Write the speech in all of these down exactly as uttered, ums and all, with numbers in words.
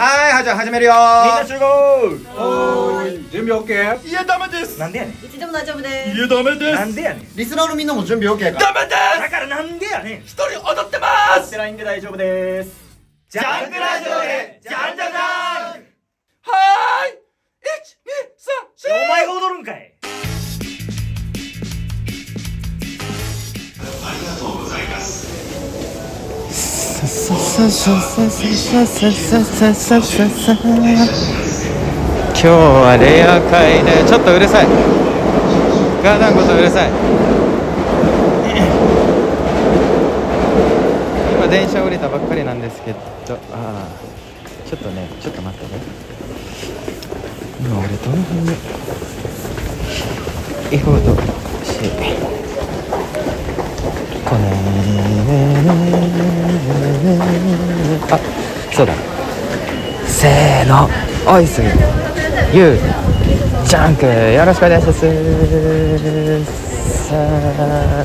はい、じゃあ始めるよ。 みんな集合。 おーい、準備 オーケー？ いやダメです。なんでやねん。 いつでも大丈夫です。 いやダメです。なんでやねん。 リスナーのみんなも準備 オーケー か？ ダメです。だからなんでやねん。一人踊ってます。踊ってないんで大丈夫です。ジャンクラジオでジャンジャジャン。はーい。一二三四。お前が踊るんかい。 ありがとうございます。 さささささささささささ。今日はレア会でちょっとうるさい。ガーダンことうるさい。今電車降りたばっかりなんですけど、ああ、ちょっとね、ちょっと待ってね。今俺どの辺に行こうとしこねーあ、そうだ。せーの、おいすぎゆうジャンクよろしくお願いします。さあ、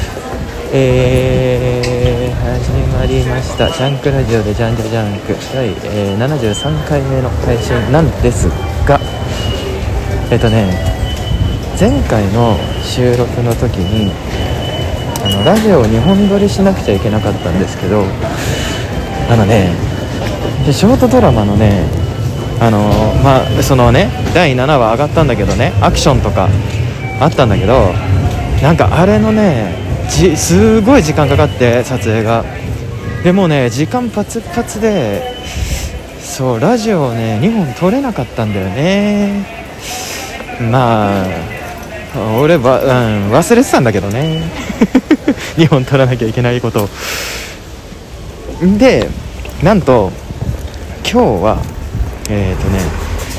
えー、始まりましたジャンクラジオでジャンジャジャンク第、えー、ななじゅうさんかいめの配信なんですが、えっとね前回の収録の時にあのラジオをにほん撮りしなくちゃいけなかったんですけど、あのねショートドラマのねあのー、まあそのねだいななわ上がったんだけどね、アクションとかあったんだけど、なんかあれのねじすごい時間かかって撮影がでもね時間パツパツで、そうラジオをねにほん撮れなかったんだよね。まあ俺は、うん、忘れてたんだけどねにほん撮らなきゃいけないことで、なんと今日はえっとね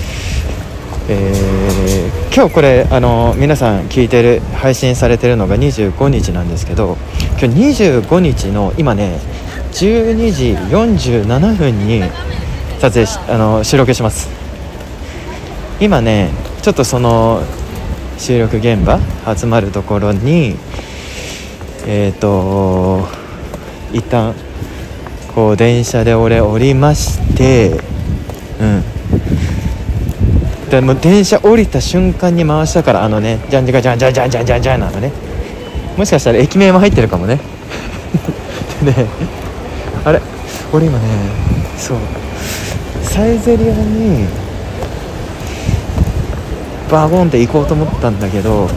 えー、今日これあの皆さん聞いてる配信されてるのがにじゅうごにちなんですけど、今日にじゅうごにちの今ねじゅうにじよんじゅうななふんに撮影しあの収録します。今ねちょっとその収録現場集まるところにえっと一旦こう電車で俺降りまして、うんでも電車降りた瞬間に回したから、あのねジャンジャカジャンジャンジャンジャンジャンジャンなのね、もしかしたら駅名も入ってるかもねでねあれ俺今ねそうサイゼリアにバゴンって行こうと思ったんだけど、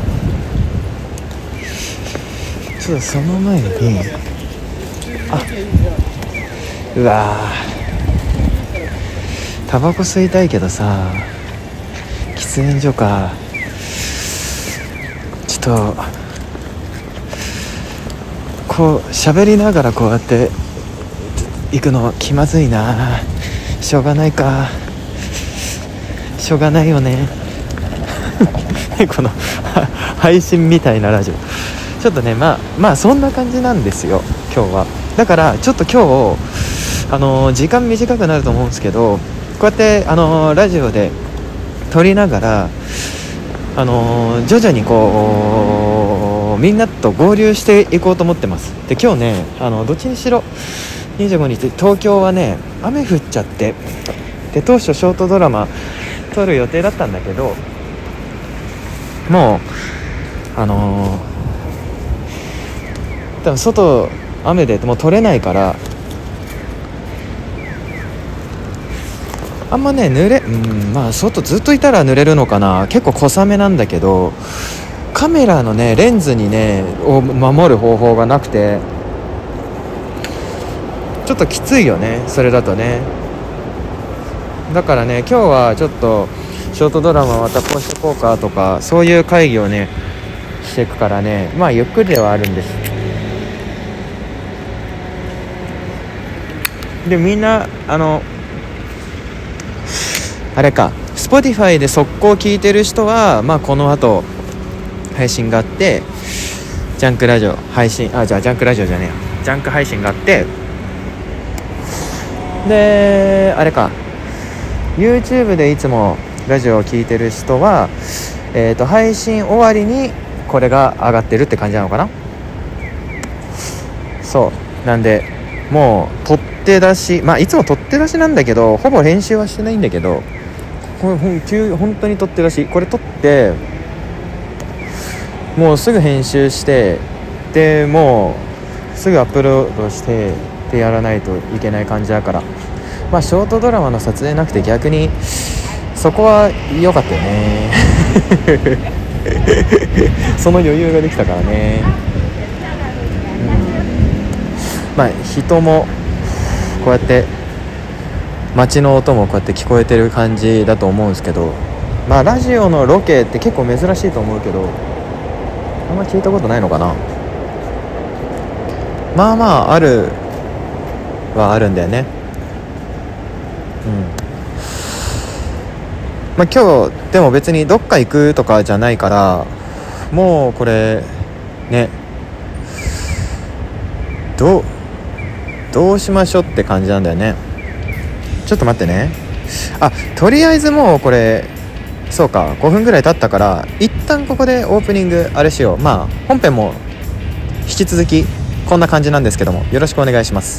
ちょっとその前にあうわータバコ吸いたいけどさ、喫煙所かちょっとこう喋りながらこうやって行くの気まずいな。しょうがないかしょうがないよねこの配信みたいなラジオちょっとねまあまあそんな感じなんですよ今日は。だからちょっと今日あのー、時間短くなると思うんですけど、こうやってあのー、ラジオで撮りながらあのー、徐々にこうみんなと合流していこうと思ってます。で今日ねあのどっちにしろにじゅうごにち東京はね雨降っちゃって、で当初ショートドラマ撮る予定だったんだけど、もうあのー、多分外雨でもう撮れないからあんまね濡れうんまあ外ずっといたら濡れるのかな。結構小雨なんだけどカメラのねレンズにねを守る方法がなくてちょっときついよねそれだとね。だからね今日はちょっとショートドラマまたこうしてこうかとかそういう会議をねしていくからね、まあゆっくりではあるんです。でみんなあのあれか Spotify で速攻聞いてる人はまあこの後配信があってジャンクラジオ配信あじゃあジャンクラジオじゃねえよジャンク配信があって、であれか YouTube でいつもラジオを聞いてる人はえーと配信終わりにこれが上がってるって感じなのかな。そうなんでもう取って出し、まあいつも取って出しなんだけど、ほぼ編集はしてないんだけど、これほん急本当に取って出し、これ取ってもうすぐ編集して、でもうすぐアップロードしてってやらないといけない感じだから、まあショートドラマの撮影なくて逆にそこは良かったよねその余裕ができたからね、うん、まあ人もこうやって街の音もこうやって聞こえてる感じだと思うんですけど、まあラジオのロケって結構珍しいと思うけど、あんま聞いたことないのかな。まあまああるはあるんだよね。うん。まあ今日でも別にどっか行くとかじゃないから、もうこれね、どうどうしましょうって感じなんだよね。ちょっと待ってね。あ、とりあえずもうこれそうか、ごふんぐらい経ったから一旦ここでオープニングあれしよう。まあ本編も引き続きこんな感じなんですけども、よろしくお願いします。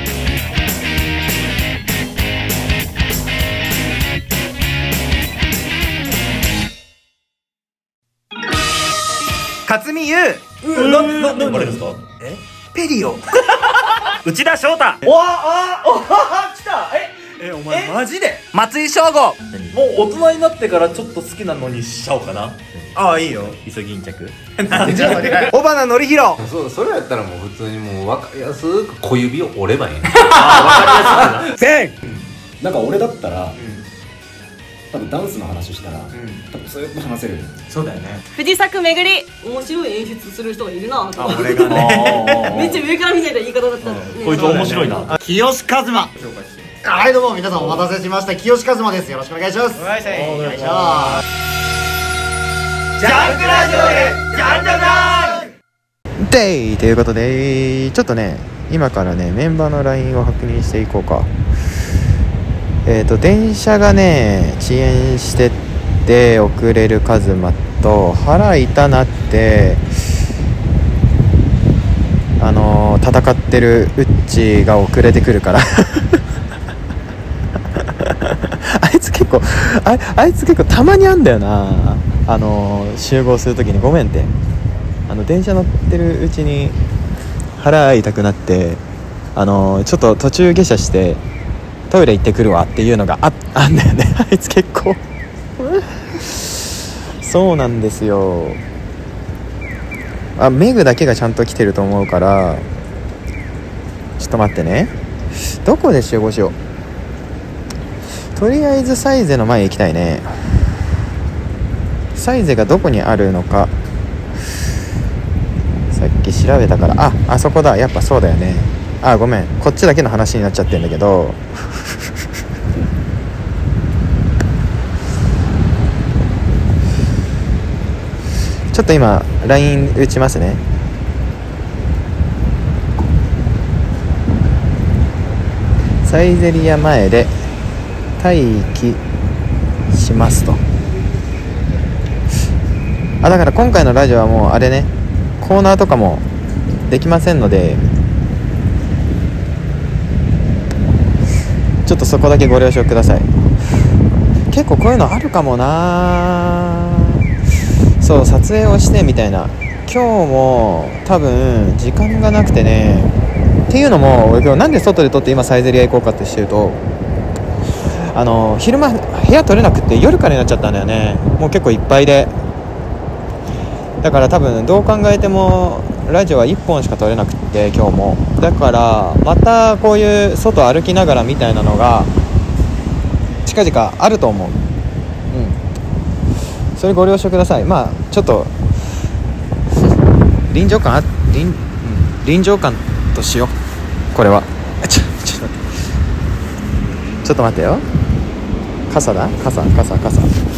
勝見優、 な、な、な、誰ですか？ えペリオ内田翔太。おわあ、おわ来た。え、 え、お前マジで松井翔吾。 もう大人になってからちょっと好きなのにしちゃおうかな。 ああ、いいよ。 イソギンチャク。 なんじゃそれ尾花典弘。 そう、それやったらもう普通にもう分かりやすく小指を折ればいいね。 あ、わかりやすいな。 せんなんか俺だったら、多分ダンスの話したら、多分ずっと話せる。 そうだよね。 藤作めぐり。面白い演出する人がいるなとあ、 思って俺がねめっちゃ上からみたいな言い方だった、ね、 こいつ面白いな。 清一馬。はいどうも皆さんお待たせしました、清一馬です。よろしくお願いします。 お願いします。 お願いします。 ジャンクラジオでジャンジャジャン。 でということで、ちょっとね今からねメンバーの ライン を確認していこうか。えーと電車がね遅延してって遅れるカズマと、腹痛なってあのー、戦ってるウッチが遅れてくるからあいつ結構 あ, あいつ結構たまにあんだよな、あのー、集合するときにごめんってあの電車乗ってるうちに腹痛くなって、あのー、ちょっと途中下車してトイレ行ってくるわっていうのが あ, あんだよねあいつ結構そうなんですよ。あ、メグだけがちゃんと来てると思うから、ちょっと待ってね、どこで集合しよう。とりあえずサイゼの前行きたいね。サイゼがどこにあるのかさっき調べたから、あ、あそこだ、やっぱそうだよね。あ、ごめん、こっちだけの話になっちゃってんだけどちょっと今 ライン 打ちますね。サイゼリヤ前で待機しますと。あ、だから今回のラジオはもうあれね、コーナーとかもできませんので、ちょっとそこだけご了承ください。結構こういうのあるかもな。そう、撮影をしてみたいな。今日も多分時間がなくてね、っていうのも俺今日なんで外で撮って今サイゼリヤ行こうかってしてると、あの昼間部屋撮れなくて夜からになっちゃったんだよね。もう結構いっぱいで、だから多分どう考えてもラジオはいっぽんしか撮れなくて今日も。だからまたこういう外歩きながらみたいなのが近々あると思う。うん、それご了承ください。まあちょっと臨場感あ臨、うん、臨場感としようこれは。ちょちょっとちょっと待ってよ。傘だ、傘傘傘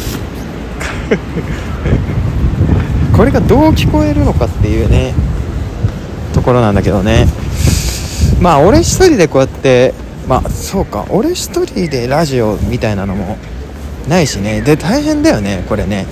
これがどう聞こえるのかっていうねところなんだけどね。まあ俺一人でこうやって、まあそうか、俺一人でラジオみたいなのもないしね。で大変だよねこれね。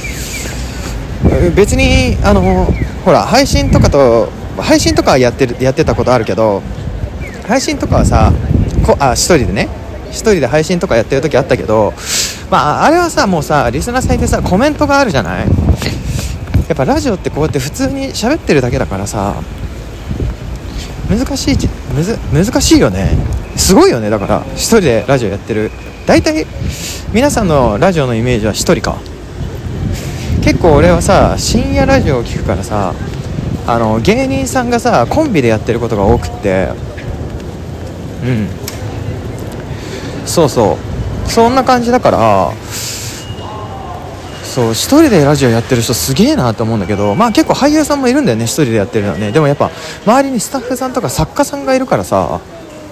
別にあのほら配信とかと配信とかやってるやってたことあるけど、 配信とかはさこあ一人でね一人で配信とかやってる時あったけど、まああれはさもうさリスナーさんでさコメントがあるじゃない。やっぱラジオってこうやって普通に喋ってるだけだからさ難しいむず難しいよね。すごいよね。だから一人でラジオやってる、大体皆さんのラジオのイメージは一人か。結構俺はさ深夜ラジオを聞くからさ、あの芸人さんがさコンビでやってることが多くって、うんそうそうそんな感じだから、そう一人でラジオやってる人すげえなと思うんだけど、まあ結構俳優さんもいるんだよね一人でやってるのはね。でもやっぱ周りにスタッフさんとか作家さんがいるからさ、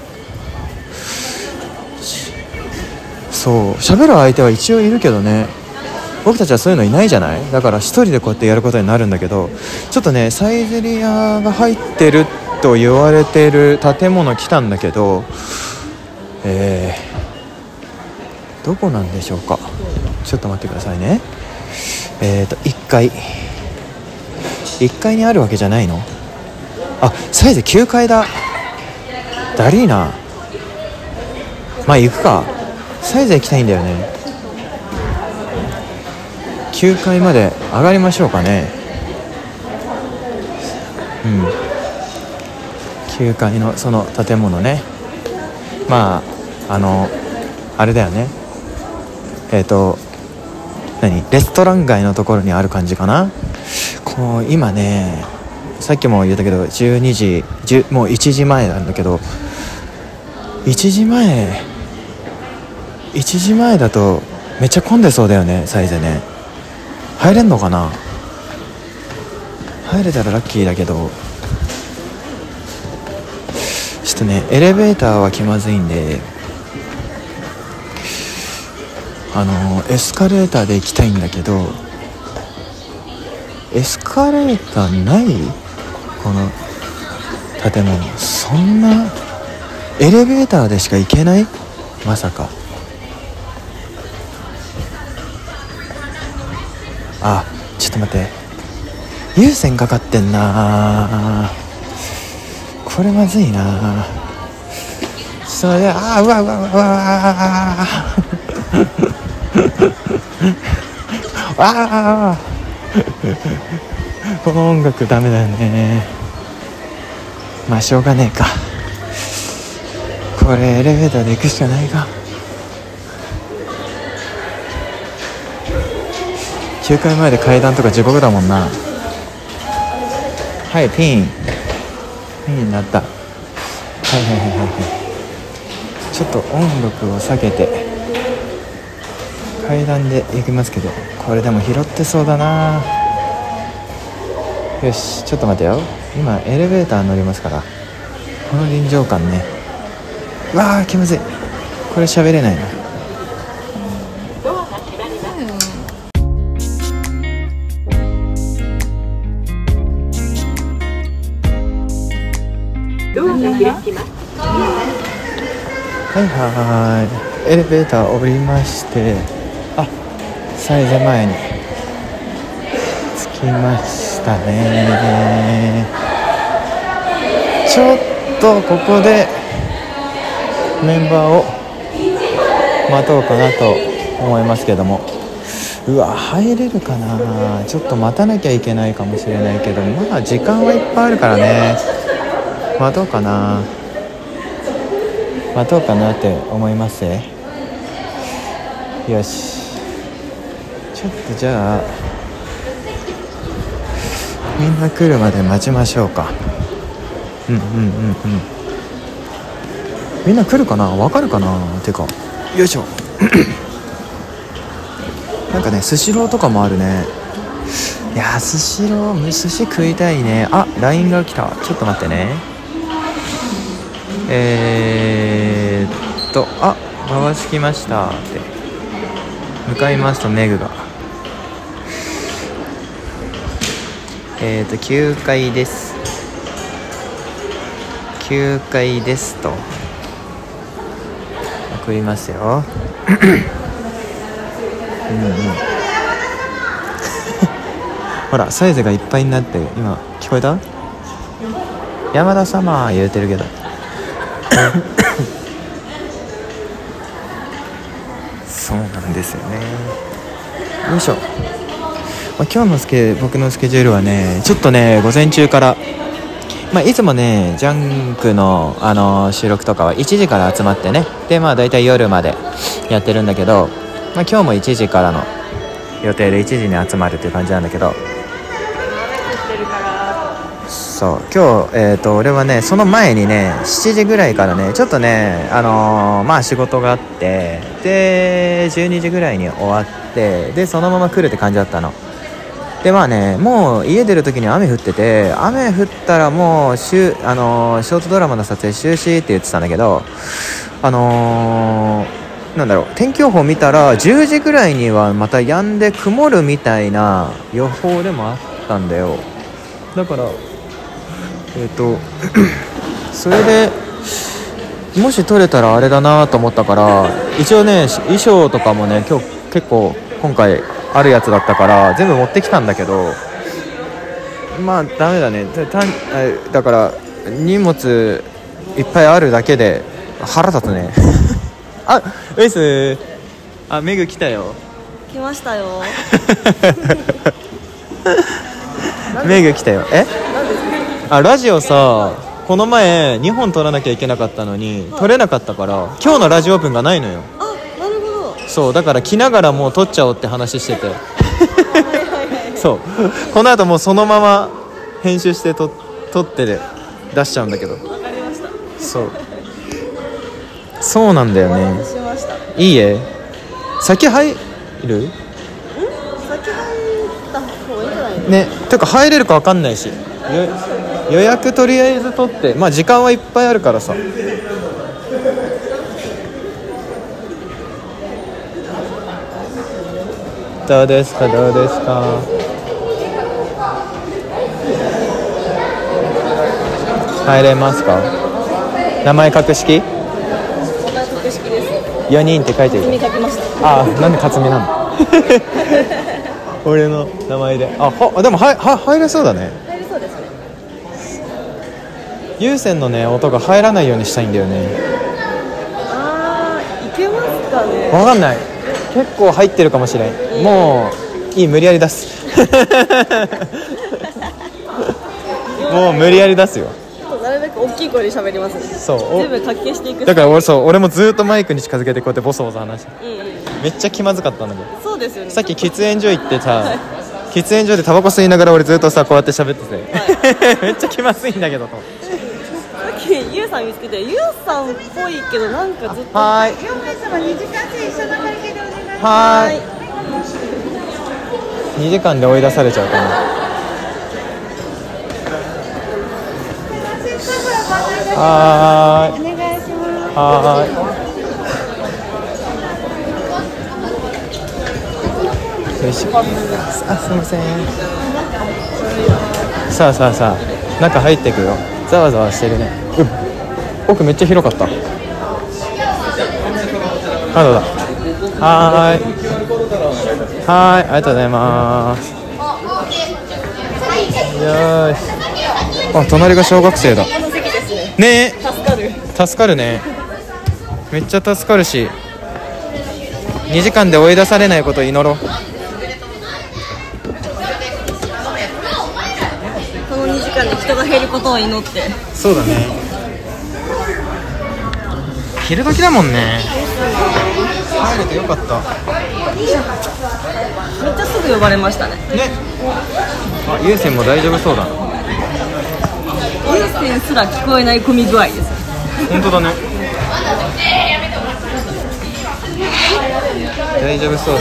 そう喋る相手は一応いるけどね、僕たちはそういうのいないじゃない。だから一人でこうやってやることになるんだけど、ちょっとねサイゼリヤが入ってると言われてる建物来たんだけど、えー、どこなんでしょうか。ちょっと待ってくださいね。えーといっかいいっかいにあるわけじゃないの。あ、サイゼきゅうかいだ。だりーな。まあ行くか。サイゼ行きたいんだよね。きゅうかいまで上がりましょうかね。うんきゅうかいのその建物ね。まああのあれだよね、えっと何レストラン街のところにある感じかな。こう今ねさっきも言ったけどじゅうにじもういちじまえなんだけど、いちじまえいちじまえだとめっちゃ混んでそうだよね。サイゼね入れんのかな。入れたらラッキーだけど、ちょっとねエレベーターは気まずいんで、あのエスカレーターで行きたいんだけど、エスカレーターないこの建物。そんなエレベーターでしか行けない。まさか。あ、ちょっと待って、有線かかってんな。これまずいな。それであーうわうわうわうわわあこの音楽ダメだよね。まあしょうがねえか。これエレベーターで行くしかないか。きゅうかいまえで階段とか地獄だもんな。はいピンピンになった。はいはいはいはい。ちょっと音楽を下げて階段で行きますけど、これでも拾ってそうだな。よしちょっと待てよ。今エレベーター乗りますから、この臨場感ね。うわー気まずい。これ喋れないな。はいはいエレベーター降りまして、あサイゼ前に着きましたね。ちょっとここでメンバーを待とうかなと思いますけども、うわ入れるかな。ちょっと待たなきゃいけないかもしれないけど、まあ時間はいっぱいあるからね。待とうかな待とうかなって思います。よしちょっとじゃあみんな来るまで待ちましょうか。うんうんうんうんみんな来るかな。わかるかな。てかよいしょなんかねスシローとかもあるね。いやスシロー寿司食いたいね。あ ライン が来た。ちょっと待ってね。えーっとあ回しきましたって向かいますとメグがえーっときゅうかいですきゅうかいですと送りますようんうんほらサイズがいっぱいになって今聞こえた？山田様言うてるけどそうなんですよね。よいしょ。まあ、今日のスケ僕のスケジュールはね、ちょっとね午前中から、まあ、いつもねジャンクの、あのー、収録とかはいちじから集まってね、でまあ大体夜までやってるんだけど、まあ、今日もいちじからの予定でいちじに集まるっていう感じなんだけど、そう今日、えー、と俺はねその前にねしちじぐらいからねちょっとねあのー、まあ仕事があって、でじゅうにじぐらいに終わって、でそのまま来るって感じだったので、まあねもう家出る時に雨降ってて、雨降ったらもうしゅ、あのー、ショートドラマの撮影中止って言ってたんだけど、あのー、なんだろう天気予報見たらじゅうじぐらいにはまた止んで曇るみたいな予報でもあったんだよ。だからえっとそれでもし撮れたらあれだなと思ったから、一応ね衣装とかもね今日結構今回あるやつだったから全部持ってきたんだけど、まあダメだね。ただから荷物いっぱいあるだけで腹立つねあ、ウイスあ、メグ来たよ。 来ましたよメグ来たよ。えあ、ラジオさこの前にほん撮らなきゃいけなかったのに撮れなかったから、今日のラジオオープンがないのよ。 あ、なるほど。 そうだから来ながらもう撮っちゃおうって話しててそうこの後もうそのまま編集してと撮ってで出しちゃうんだけど。 わかりました。 そうそうなんだよお待ね。 たせしました。 いいえ先入るん？先入った方がいいんじゃないの？ ね、てか入れるか分かんないし、よ予約とりあえず取って、まあ時間はいっぱいあるからさ。どうですかどうですか。入れますか。名前格式？ 名前格式です。 よにんって書いてる。 積み書きました。 ああ、なんで克実なの俺の名前で。あ、はでもはは入れそうだね。 入りそうですね。 有線のね音が入らないようにしたいんだよね。 あー、いけますかね。 わかんない。結構入ってるかもしれん。もういい、無理やり出すもう無理やり出すよ。 なるべく大きい声で喋りますね。 そう全部活気していく。 だから俺そう俺もずっとマイクに近づけてこうやってボソボソ話して、 うんうん。 めっちゃ気まずかったんだけど、 そうですよね。 さっき喫煙所行ってさ喫煙所でタバコ吸いながら俺ずっとさこうやって喋ってて、はい、めっちゃ気まずいんだけどと思って。 さっきユウさん見つけて、ユウさんっぽいけどなんかずっと。 はーい。 よん名様にじかんで一緒の会計でお願いします。 はーい。にじかんで追い出されちゃうかな。はーい。 お願いします。 はーい。よいしょ。あ、すみません。さあさあさあ、中入っていくよ。ざわざわしてるね。うん。奥めっちゃ広かった。あ、どうだ。はーい。はーい、ありがとうございます。よーし。あ、隣が小学生だ。 この席ですね。 ねえ。 助かる。 助かるね。めっちゃ助かるし、にじかんで追い出されないことを祈ろう。 このにじかんで人が減ることを祈って。 そうだね。昼時だもんね。入れてよかった。 めっちゃすぐ呼ばれましたね。 ね。あ、優先も大丈夫そうだな。 優先すら聞こえない混み具合です。 本当だね。大丈夫そうです。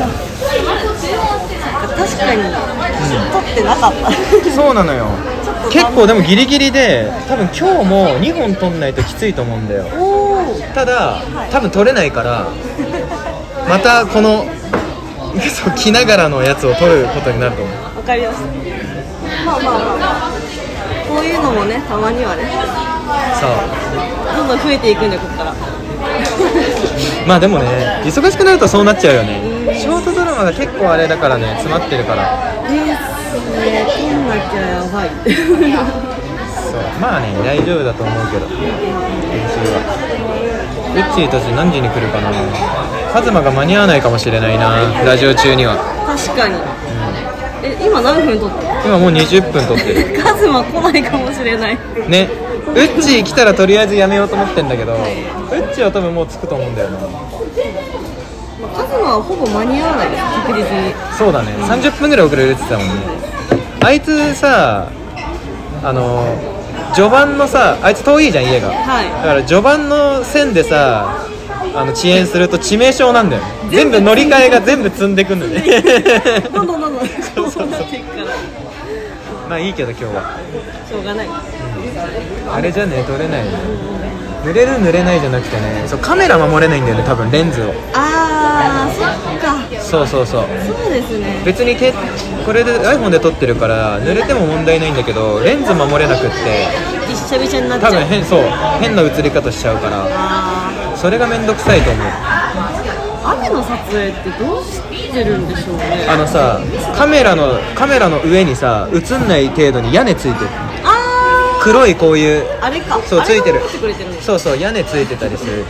確かに、うん、撮ってなかったそうなのよ。結構でもギリギリで、多分今日もにほん撮んないときついと思うんだよ。ただ多分撮れないからまたこのそう着ながらのやつを撮ることになると思う。 わかりました。まあまあまあまあ、こういうのもね、たまにはね、 そうどんどん増えていくんで、ここからまあでもね、忙しくなるとそうなっちゃうよね。ショートドラマが結構あれだからね、詰まってるから。 ですね、撮んなきゃやばいそまあね大丈夫だと思うけど、練習は。ウッチーたち何時に来るかな。カズマが間に合わないかもしれないな、ラジオ中には。 確かに、うん、え今何分撮ってる？ 今もうにじゅっぷん撮ってる。 カズマ来ないかもしれないね。ウッチー来たらとりあえずやめようと思ってんだけど、ウッチーは多分もう着くと思うんだよな。 カズマはほぼ間に合わないです、確実に。 そうだね、さんじゅっぷんぐらい遅れるって言ってたもんね。あいつさ、あの序盤のさ、あいつ遠いじゃん家が、はい、だから序盤の線でさ、あの遅延すると致命傷なんだよ。全部乗り換えが全部積んでくんだよね。 どんどんどんどんそうなっていくから。 まあいいけど今日はしょうがない、うん、 あれじゃね撮れないよね。濡れる濡れないじゃなくてね、そうカメラ守れないんだよね多分レンズを。 あーそっか。 そうそうそうそうですね。 別にてこれで iPhone で撮ってるから濡れても問題ないんだけど、レンズ守れなくってびっしゃびしゃになっちゃう。 多分変そう変な映り方しちゃうから、それがめんどくさいと思う。 雨の撮影ってどうしてるんでしょうね。 あのさカメラのカメラの上にさ映んない程度に屋根ついてる。 あ黒いこういうあれかそうついてる。 てくれてるそうそう屋根ついてたりする。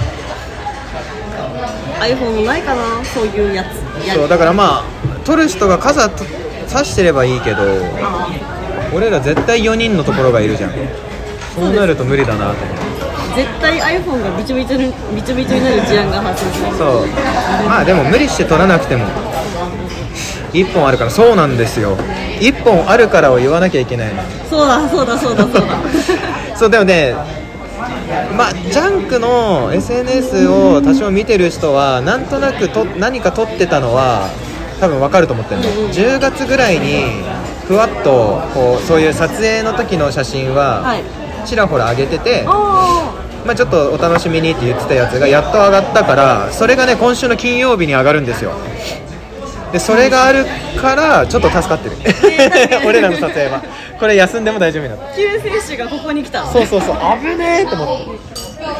iPhone ないかなそういうやつ。 そうだからまあ撮る人が傘と差してればいいけど、俺ら絶対よにんのところがいるじゃん。そうなると無理だなと思って。 絶対 iPhone がびちょびちょにびちょびちょになる事案が発生する。 そうまあでも無理して撮らなくてもいっぽんあるから。そうなんですよ、いっぽんあるからを言わなきゃいけないの。 そうだそうだそうだそうだそうでもね、まあジャンクの エスエヌエス を多少見てる人はなんとなくと何か撮ってたのは多分分かると思ってるの、うんうん、じゅうがつぐらいにふわっとこうそういう撮影の時の写真はちらほら上げてて、はい、まあ、ちょっとお楽しみにって言ってたやつがやっと上がったから、それがね今週の金曜日に上がるんですよ。でそれがあるからちょっと助かってる、えー、俺らの撮影はこれ休んでも大丈夫になった。 救世主がここに来た。 そうそうそう危ねえと思って。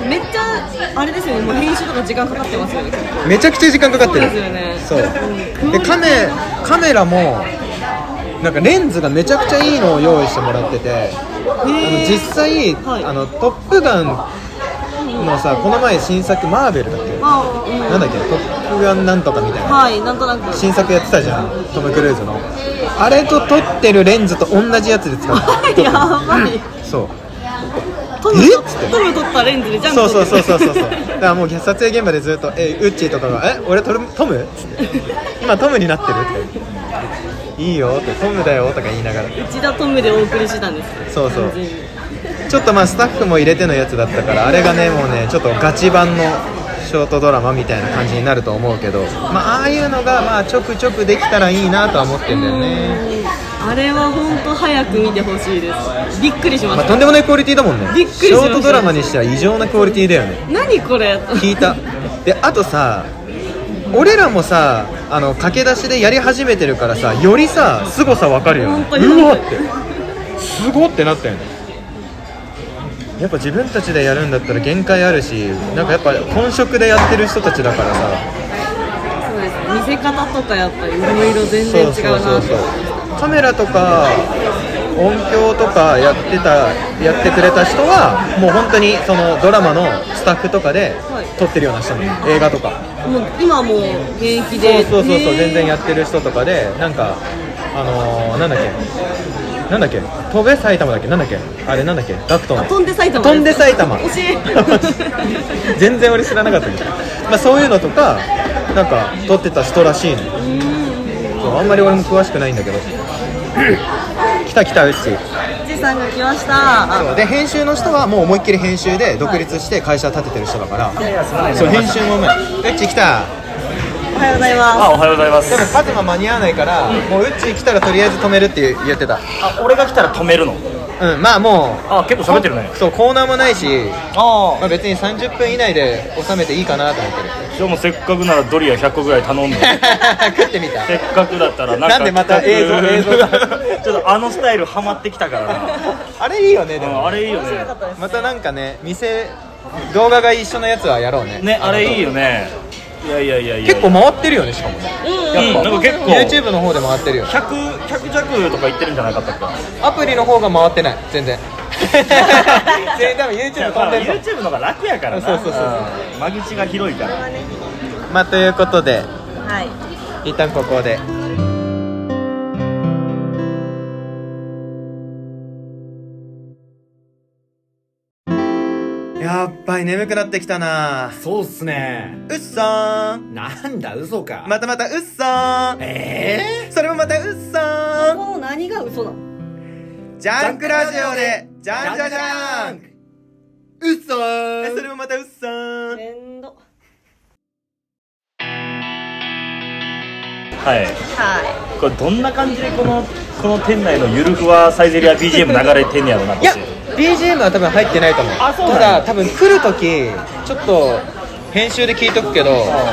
めっちゃあれですよね、もう編集とか時間かかってますよね。 めちゃくちゃ時間かかってる。 そうですよね。 そうでカメカメラもなんかレンズがめちゃくちゃいいのを用意してもらってて、あの実際、はい、あのトップガンのさ、この前新作マーベルだっけ、うん、なんだっけ、トップガンなんとかみたいな、 はい、なんとなく新作やってたじゃん、トム・クルーズの。あれと撮ってるレンズと同じやつで使ってやばい。 そうトムとトム撮ったレンズでジャンプ。 そうそうそうそうそうだからもう撮影現場でずっとえウッチーとかがえ俺トムトムっつって今トムになってるっていいよってトムだよとか言いながら内田トムでお送りしてたんです。 そうそうちょっとまあスタッフも入れてのやつだったから、あれがねもうねちょっとガチ版のショートドラマみたいな感じになると思うけど、まあああいうのがまあちょくちょくできたらいいなとは思ってんだよね。 あれは本当早く見てほしいです。びっくりしました、 まあ、とんでもないクオリティだもんね。 びっくりしました。 ショートドラマにしては異常なクオリティだよね。 何これ聞いた。であとさ、俺らもさあの駆け出しでやり始めてるからさ、よりさ凄さ分かるよね。うわってすごってなったよね。やっぱ自分たちでやるんだったら限界あるし、なんかやっぱ本職でやってる人たちだからさ。 そうですね、見せ方とかやっぱりいろいろ全然違うな。そうそうそうそう、 カメラとか音響とかやってたやってくれた人はもう本当にそのドラマのスタッフとかで撮ってるような人も、はい、映画とかもう今もう現役でそうそうそうそう全然やってる人とかで、なんかあのー、なんだっけなんだっけ飛べ埼玉だっけなんだっけあれなんだっけガクトの飛んで埼玉飛んで埼玉惜しい全然俺知らなかったけど、まあ、そういうのとかなんか撮ってた人らしいの。そうあんまり俺も詳しくないんだけど来た来たうっちうっちさんが来ました。 そうで編集の人はもう思いっきり編集で独立して会社立ててる人だから、はい、そう編集もうまい。うっち来た。 おはようございます。 あ、おはようございます。 でもカズマ間に合わないから、うん、もううっち来たらとりあえず止めるって言ってた。 あ、俺が来たら止めるの？ うん、まあもうあ、結構喋ってるね。 そうコーナーもないし、 あ、 まあ、別にさんじゅっぷん以内で収めていいかなと思ってる。 じゃあもうせっかくならドリアひゃっこぐらい頼んで食ってみた。 せっかくだったらなんかなんでまた映像映像がちょっとあのスタイルハマってきたからなあれいいよね。でもあれいいよね。 またなんかね店動画が一緒のやつはやろうね。 ね、あれいいよね。いやいやいやいや結構回ってるよね。しかもね、 うん、 やっぱ、 うん、なんか結構 YouTube の方で回ってるよ。 ひゃく、ひゃく弱とか言ってるんじゃなかったっけ。 アプリの方が回ってない全然全員多分 YouTube 飛んでると YouTube の方が楽やからな。 そうそうそうそううん間口が広いから。 まあということではい一旦ここでやっぱり眠くなってきたな。 そうっすね。 うっそーん。 なんだ嘘か。 またまたうっそーん。 えそれもまたうっそーん。 もう何が嘘なの？ ジャンクラジオでじゃんじゃじゃん。うっそーん。それもまたうっそーん。 めんど。 はい。 はこれどんな感じでこのこの店内のゆるふわサイゼリア ビージーエム 流れてんねやろな。 いや ビージーエム は多分入ってないと思う。 あ、そうなんたやだ多分来るときちょっと編集で聞いとくけど、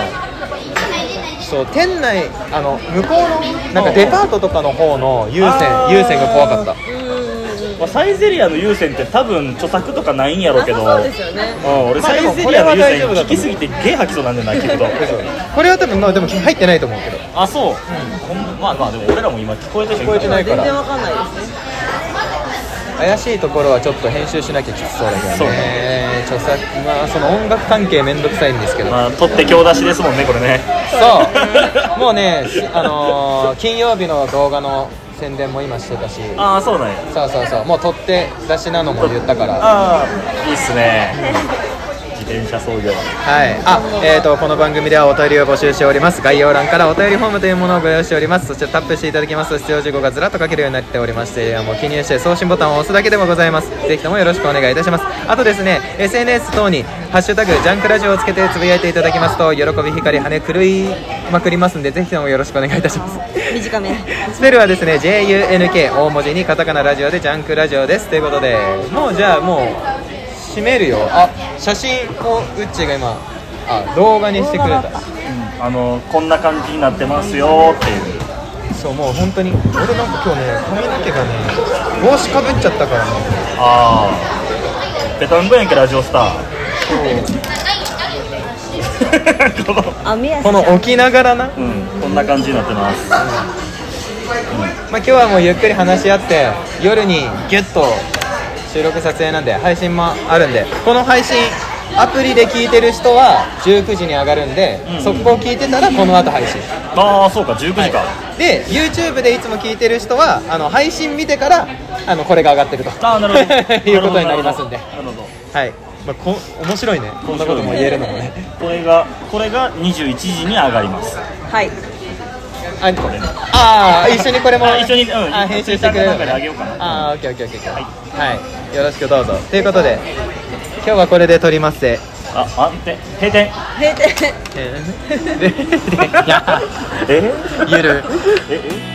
そう店内あの向こうのなんかデパートとかの方の優先あー優先が怖かった。 まあ、サイゼリアの優先って多分著作とかないんやろうけど、 そうですよね。 うん、俺まあでもサイゼリアの優先これは大丈夫だと思う聞きすぎてゲー吐きそうなんだよな聞くとこれは多分まあでも入ってないと思うけど。 あ、そう、ほんまあまあでも俺らも今聞こえて聞こえてないから全然わかんないですね。 怪しいところはちょっと編集しなきゃきつそうだけどそうね。著作まあその音楽関係めんどくさいんですけど。 まあ取って強出しですもんねこれね。 そうもうねしあのー金曜日の動画の宣伝も今してたし。 ああ、そうなんや。 そうそうそうもう取って出しなのも言ったから。 ああ、いいっすね。自転車操業。 はい、あ、えーとこの番組ではお便りを募集しております。概要欄からお便りフォームというものをご用意しております。そしてタップしていただきますと必要事項がずらっと書けるようになっておりまして、もう記入して送信ボタンを押すだけでもございます。ぜひともよろしくお願いいたします。あとですね エスエヌエス 等にハッシュタグジャンクラジオをつけてつぶやいていただきますと喜び光羽狂いまくりますんで、ぜひともよろしくお願いいたします。 短め。 スペルはですね ジェイユーエヌケー 大文字にカタカナラジオでジャンクラジオですということで、もうじゃあもう閉めるよ。あ、写真をウッチーが今あ動画にしてくれた。 あのこんな感じになってますよっていう。 そうもう本当に俺なんか今日ね髪の毛がね帽子かぶっちゃったからね。 ああ、ベトナムやんけラジオスター。このあ、宮この置きながらな、 うん、こんな感じになってます。 まあ今日はもうゆっくり話し合って夜にギュッと収録撮影なんで配信もあるんで、この配信アプリで聞いてる人はじゅうくじに上がるんで、 うんうん、 速攻聞いてたらこの後配信。 ああ、そうか、じゅうくじか、はい、 で YouTube でいつも聞いてる人はあの配信見てからあのこれが上がってるとあなるほどいうことになりますんで、 なるほど、 はい、まあ、こ面白いね、こんなことも言えるのもね。 これがこれがにじゅういちじに上がります。 はい。 ああー、一緒にこれも一緒に、うん、 あ編集してくれるのね。 あげようかな。 ああ、オッケーオッケーオッケー、はい、はい、よろしくどうぞということで今日はこれで撮りますぜ。 あ、あ、て閉店閉店。 えー、いやえゆるええ